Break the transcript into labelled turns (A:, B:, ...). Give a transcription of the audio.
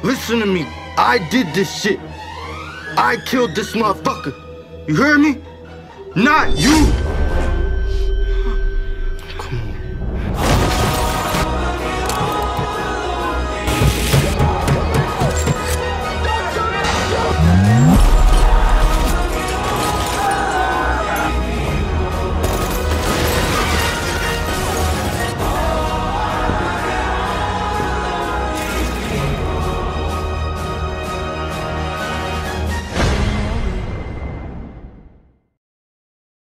A: Listen to me. I did this shit. I killed this motherfucker. You heard me? Not you.